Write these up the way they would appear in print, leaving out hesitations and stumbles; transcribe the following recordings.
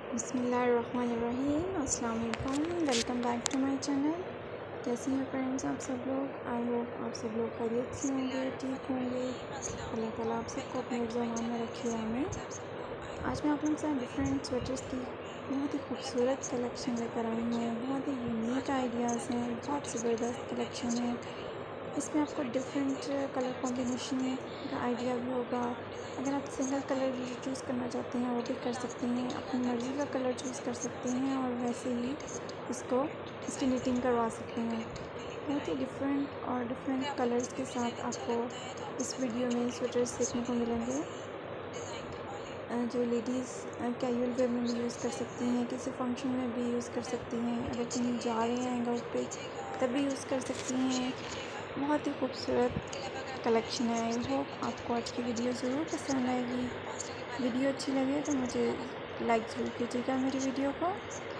बिस्मिल्लाहिर्रहमानिर्रहीम। अस्सलाम वालेकुम, welcome back to my channel. कैसे हैं फ्रेंड्स आप सब लोग? आई होप आप सब लोग खैरियत से होंगे, ठीक होंगे। अल्लाह ताला आप सबको अपने ज़मान में रखिए, आमीन। आज मैं आप लोगों के साथ डिफरेंट स्वेटर्स की बहुत ही खूबसूरत कलेक्शन लेकर आई हूँ। बहुत ही यूनिक आइडियाज़ हैं, बहुत ज़बरदस्त कलेक्शन है। इसमें आपको डिफरेंट कलर कॉम्बिनेशन का आइडिया भी होगा। अगर आप सिंगल कलर चूज़ करना चाहते हैं वो भी कर सकते हैं, अपनी मर्ज़ी का कलर चूज़ कर सकते हैं और वैसे ही इसकी नीटिंग करवा सकते हैं। बहुत ही डिफरेंट कलर्स के साथ आपको इस वीडियो में स्वेटर्स देखने को मिलेंगे, जो लेडीज़ कैजुअल वेयर में भी यूज़ कर सकती हैं, किसी फंक्शन में भी यूज़ कर सकती हैं, अगर कहीं जा रहे हैं घर पे तभी यूज़ कर सकती हैं। बहुत ही खूबसूरत कलेक्शन है। आई होप आपको आज की वीडियो ज़रूर पसंद आएगी। वीडियो अच्छी लगे तो मुझे लाइक ज़रूर कीजिएगा मेरी वीडियो को।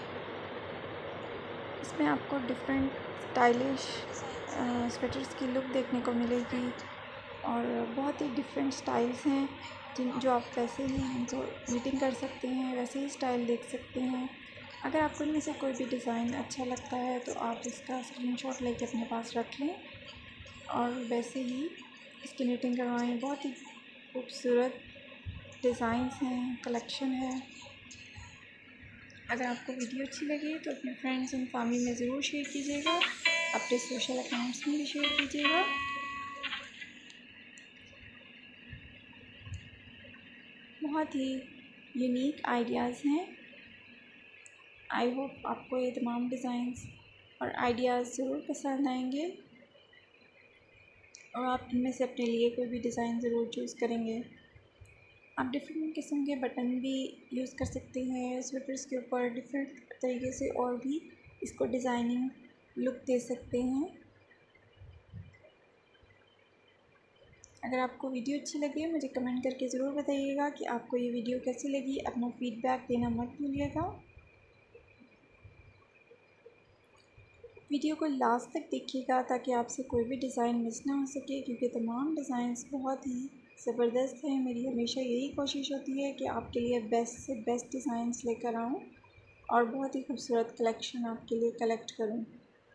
इसमें आपको डिफरेंट स्टाइलिश स्वेटर्स की लुक देखने को मिलेगी और बहुत ही डिफरेंट स्टाइल्स हैं जो आप वैसे ही इनको नीटिंग कर सकते हैं, वैसे ही स्टाइल देख सकते हैं। अगर आपको इनमें से कोई भी डिज़ाइन अच्छा लगता है तो आप इसका स्क्रीनशॉट लेके अपने पास रख लें और वैसे ही इसकी नीटिंग करवाएं। बहुत ही खूबसूरत डिज़ाइंस हैं, कलेक्शन है। अगर आपको वीडियो अच्छी लगी तो अपने फ्रेंड्स एंड फैमिली में ज़रूर शेयर कीजिएगा, अपने सोशल अकाउंट्स में भी शेयर कीजिएगा। बहुत ही यूनिक आइडियाज़ हैं। आई होप आपको ये तमाम डिज़ाइंस और आइडियाज़ ज़रूर पसंद आएंगे और आप इनमें से अपने लिए कोई भी डिज़ाइन ज़रूर चूज़ करेंगे। आप डिफरेंट किस्म के बटन भी यूज़ कर सकते हैं स्वेटर्स के ऊपर, डिफरेंट तरीके से और भी इसको डिज़ाइनिंग लुक दे सकते हैं। अगर आपको वीडियो अच्छी लगे मुझे कमेंट करके ज़रूर बताइएगा कि आपको ये वीडियो कैसी लगी। अपना फ़ीडबैक देना मत भूलिएगा। वीडियो को लास्ट तक देखिएगा ताकि आपसे कोई भी डिज़ाइन मिस ना हो सके, क्योंकि तमाम डिज़ाइंस बहुत ही ज़बरदस्त हैं। मेरी हमेशा यही कोशिश होती है कि आपके लिए बेस्ट से बेस्ट डिज़ाइंस लेकर आऊँ और बहुत ही खूबसूरत कलेक्शन आपके लिए कलेक्ट करूँ।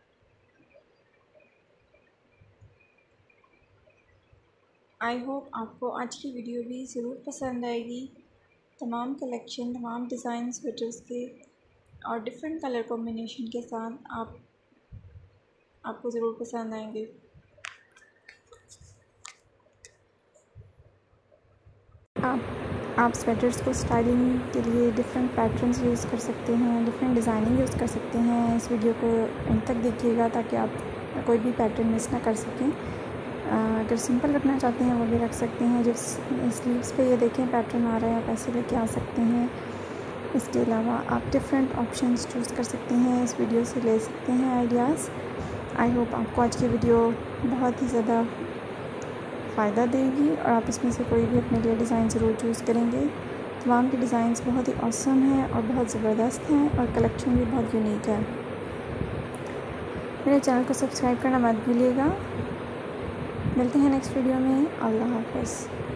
आई होप आपको आज की वीडियो भी ज़रूर पसंद आएगी। तमाम कलेक्शन, तमाम डिज़ाइन स्वेटर्स के और डिफरेंट कलर कॉम्बिनेशन के साथ आपको ज़रूर पसंद आएंगे। आप स्वेटर्स को स्टाइलिंग के लिए डिफरेंट पैटर्न्स यूज़ कर सकते हैं, डिफरेंट डिज़ाइनिंग यूज़ कर सकते हैं। इस वीडियो को एंड तक देखिएगा ताकि आप कोई भी पैटर्न मिस ना कर सकें। अगर सिंपल रखना चाहते हैं वो भी रख सकते हैं। जिस स्लीव्स पे ये देखें पैटर्न आ रहा है आप ऐसे लेके आ सकते हैं। इसके अलावा आप डिफरेंट ऑप्शंस चूज़ कर सकते हैं, इस वीडियो से ले सकते हैं आइडियाज़। आई होप आपको आज की वीडियो बहुत ही ज़्यादा फ़ायदा देगी और आप इसमें से कोई भी अपने लिए डिज़ाइन ज़रूर चूज़ करेंगे। तमाम के डिज़ाइंस बहुत ही ऑसम हैं और बहुत ज़बरदस्त हैं और कलेक्शन भी बहुत यूनिक है। मेरे चैनल को सब्सक्राइब करना मत भूलिएगा। मिलते हैं नेक्स्ट वीडियो में। अल्लाह हाफ़िज़।